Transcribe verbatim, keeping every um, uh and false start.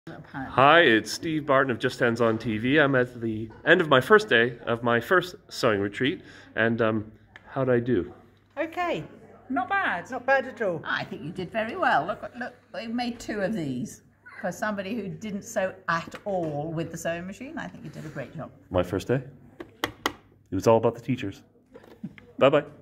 Hi, it's Steve Barton of Justhands on T V. I'm at the end of my first day of my first sewing retreat, and um, how'd I do? Okay, Not bad. not bad at all. I think you did very well. Look, look, we made two of these. For somebody who didn't sew at all with the sewing machine, I think you did a great job. My first day? It was all about the teachers. Bye-bye.